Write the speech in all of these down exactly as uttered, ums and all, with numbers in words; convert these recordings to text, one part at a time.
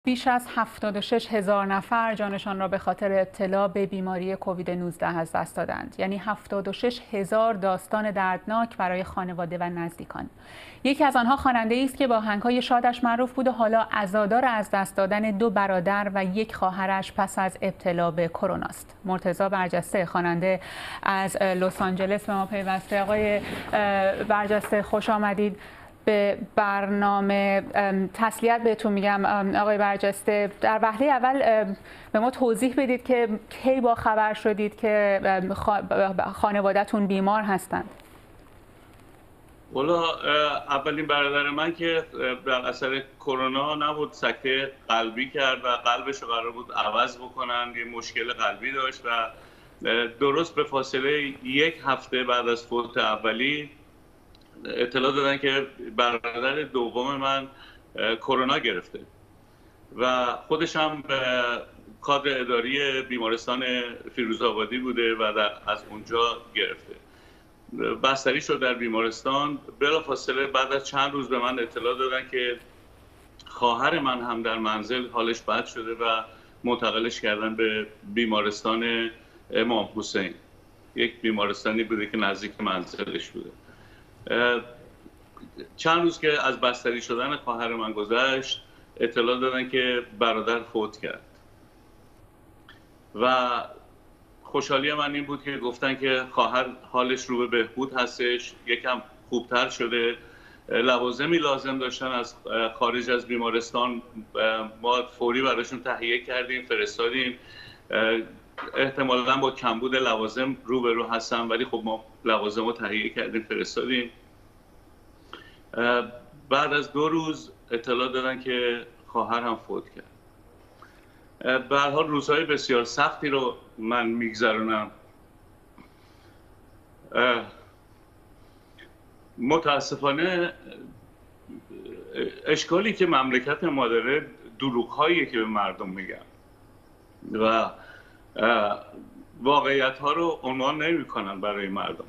بیش از هفتاد و شش هزار نفر جانشان را به خاطر ابتلا به بیماری کووید نوزده از دست دادند. یعنی هفتاد و شش هزار داستان دردناک برای خانواده و نزدیکان. یکی از آنها خواننده‌ای است که با آهنگ‌های شادش معروف بود و حالا عزادار از دست دادن دو برادر و یک خواهرش پس از ابتلا به کرونا است. مرتضی برجسته خواننده از لس آنجلس به ما پیوسته. آقای برجسته خوش آمدید به برنامه. تسلیت بهتون میگم آقای برجسته. در وهله اول به ما توضیح بدید که کی با خبر شدید که خانواده‌تون بیمار هستند؟ والا اولین برادر من که در اثر کرونا نبود، سکته قلبی کرد و قلبش رو قرار بود عوض بکنن، یه مشکل قلبی داشت و درست به فاصله یک هفته بعد از فوت اولی اطلاع دادن که برادر دوم من کرونا گرفته و خودش هم کادر اداری بیمارستان فیروزآبادی بوده و در از اونجا گرفته. بستری شد در بیمارستان. بلافاصله بعد از چند روز به من اطلاع دادن که خواهر من هم در منزل حالش بد شده و منتقلش کردن به بیمارستان امام حسین. یک بیمارستانی بوده که نزدیک منزلش بوده. چند روز که از بستری شدن خواهر من گذشت اطلاع دادن که برادر فوت کرد و خوشحالی من این بود که گفتن که خواهر حالش رو به بهبود هستش، یکم خوبتر شده، لوازمی لازم داشتن از خارج از بیمارستان ما فوری براشون تهیه کردیم فرستادیم. احتمالاً با کمبود لوازم روبرو هستن ولی خب ما لوازم رو تهیه کردیم فرستادیم. بعد از دو روز اطلاع دادن که خواهر هم فوت کرد. به هر حال روزهای بسیار سختی رو من میگذرونم. متاسفانه اشکالی که مملکت ما داره دروغ‌هایی که به مردم میگن و واقعیت ها رو عنوان نمی کنن برای مردم.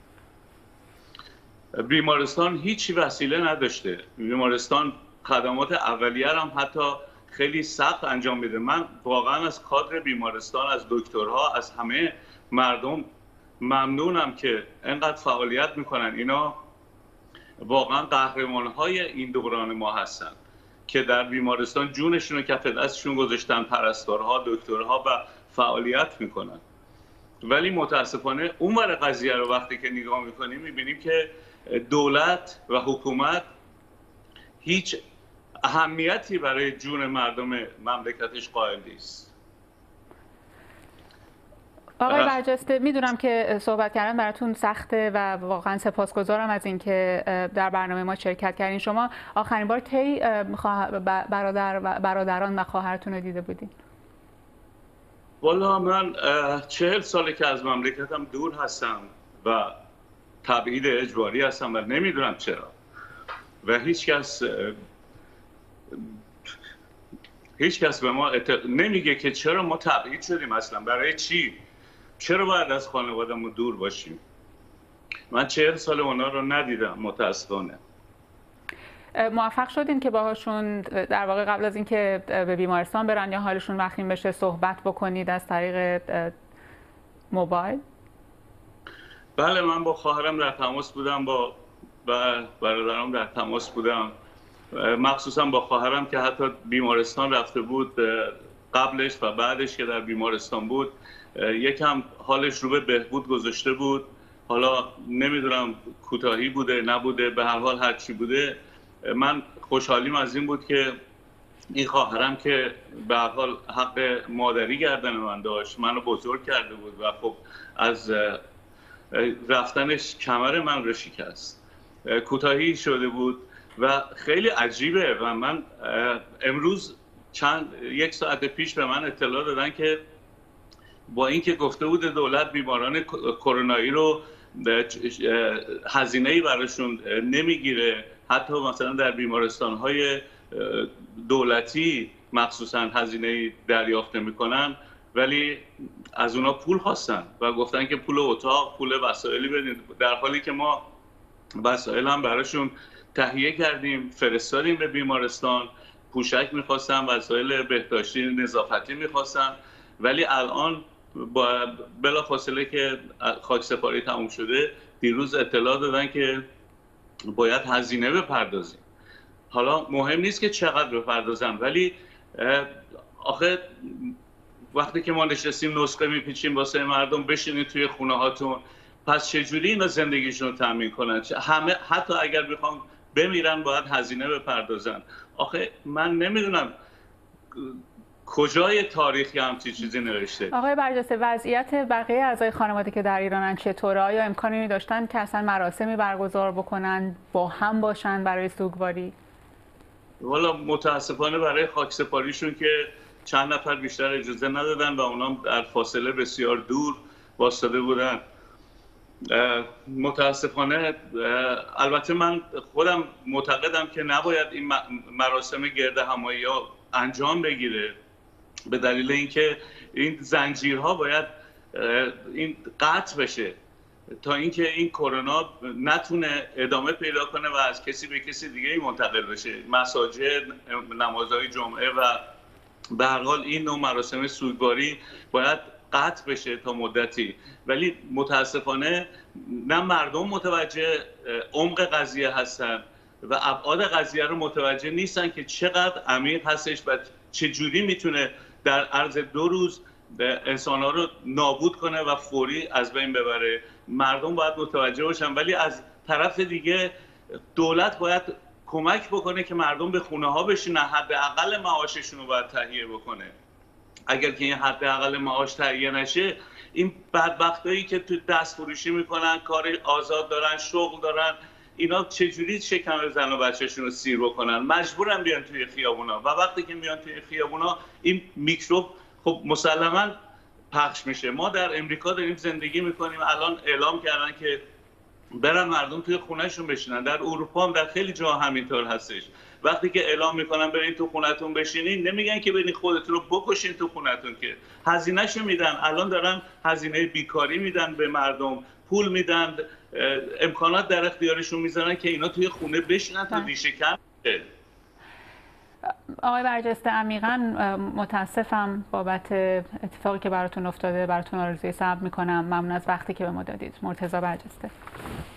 بیمارستان هیچ وسیله نداشته. بیمارستان خدمات اولیه هم حتی خیلی سخت انجام میده. من واقعا از کادر بیمارستان، از دکترها، از همه مردم ممنونم که انقدر فعالیت میکنن. اینا واقعا قهرمان های این دوران ما هستن که در بیمارستان جونشون رو کف دستشون گذاشتن، پرستارها، دکترها و فعالیت میکنن. ولی متاسفانه اونور قضیه رو وقتی که نگاه میکنیم میبینیم که دولت و حکومت هیچ اهمیتی برای جون مردم مملکتش قائل نیست. آقای برجسته میدونم که صحبت کردن براتون سخته و واقعا سپاسگزارم از اینکه در برنامه ما شرکت کردین. شما آخرین بار کی برادر و برادران و خواهرتون رو دیده بودین؟ والا من چهل ساله که از مملکتم دور هستم و تبعید اجباری هستم و نمیدونم چرا و هیچ کس هیچ کس به ما ات... نمیگه که چرا ما تبعید شدیم اصلا، برای چی؟ چرا باید از خانواده‌مون دور باشیم؟ من چهل سال اونا رو ندیدم متاسفانه. موفق شدین که باهاشون در واقع قبل از اینکه به بیمارستان برن یا حالشون وخیم بشه صحبت بکنید از طریق موبایل؟ بله، من با خواهرم در تماس بودم، با برادرم در تماس بودم، مخصوصا با خواهرم که حتی بیمارستان رفته بود قبلش و بعدش که در بیمارستان بود یکم حالش رو به بهبود گذاشته بود. حالا نمیدونم کوتاهی بوده نبوده، به هر حال هرچی بوده من خوشحالیم از این بود که این خواهرم که به هر حال حق مادری گردن من داشت، منو بزرگ کرده بود و خب از رفتنش کمر من رو شکست، کوتاهی شده بود و خیلی عجیبه. و من امروز چند یک ساعت پیش به من اطلاع دادن که با اینکه گفته بود دولت بیماران کرونایی رو هزینه‌ای براشون نمیگیره، حتی مثلا در بیمارستان‌های دولتی مخصوصا هزینه‌ای دریافت نمی‌کنن، ولی از اونا پول خواستن و گفتن که پول اتاق، پول وسایلی بدین، در حالی که ما وسایل هم براشون تهیه کردیم فرستادیم به بیمارستان، پوشک میخواستن، وسایل بهداشتی نظافتی میخواستن، ولی الان با بلافاصله که خاکسپاری تموم شده دیروز اطلاع دادن که باید هزینه بپردازیم. حالا مهم نیست که چقدر بپردازن، ولی آخه وقتی که ما نشستیم نسخه میپیچیم واسه مردم بشینید توی خونه هاتون، پس چجوری اینا زندگیشون رو تامین کنن؟ همه حتی اگر بخوام بمیرن باید هزینه بپردازن. آخه من نمیدونم کجای تاریخی همچین چیزی نوشته. آقای برجسته، وضعیت بقیه اعضای خانواده که در ایرانن چطوره؟ آیا امکانی داشتن که اصلا مراسمی برگزار بکنن، با هم باشن برای سوگواری؟ والا متاسفانه برای خاکسپاریشون که چند نفر بیشتر اجازه ندادن و اونا در فاصله بسیار دور واسطه بودن. متاسفانه البته من خودم معتقدم که نباید این مراسم گرد همایی ها انجام بگیره، به دلیل اینکه این زنجیرها باید این قطع بشه تا اینکه این کرونا نتونه ادامه پیدا کنه و از کسی به کسی دیگه منتقل بشه. مساجد، نمازهای جمعه و به هر حال این نوع مراسم سوگواری باید قطع بشه تا مدتی، ولی متاسفانه نه مردم متوجه عمق قضیه هستن و ابعاد قضیه رو متوجه نیستن که چقدر عمیق هستش و چجوری میتونه در عرض دو روز انسان‌ها رو نابود کنه و فوری از بین ببره. مردم باید متوجه باشن، ولی از طرف دیگه دولت باید کمک بکنه که مردم به خونه ها بشینن، حداقل معاششون رو باید تهیه بکنه. اگر که این حداقل معاش تهیه نشه، این بدبختایی که تو دست فروشی میکنن، کار آزاد دارن، شغل دارن، اینا چجوری شکم زن و بچه‌شون رو سیر بکنن؟ مجبورن بیان توی خیابونا و وقتی که میان توی خیابونا این میکروب خب مسلما پخش میشه. ما در امریکا داریم زندگی میکنیم، الان اعلام کردن که برن مردم توی خونهشون بشینن. در اروپا هم در خیلی جا همینطور هستش. وقتی که اعلام میکنن برین تو خونتون بشینین، نمیگن که برین خودتون رو بکشین تو خونتون، که هزینه‌شو میدن. الان دارن هزینه بیکاری میدن به مردم، پول میدن، امکانات در اختیارشون میذارن که اینا توی خونه بشینن تا ریشه کم بشه. آقای برجسته، عمیقاً متاسفم بابت اتفاقی که براتون افتاده. براتون آرزوی صبر میکنم. ممنون از وقتی که به ما دادید. مرتضی برجسته.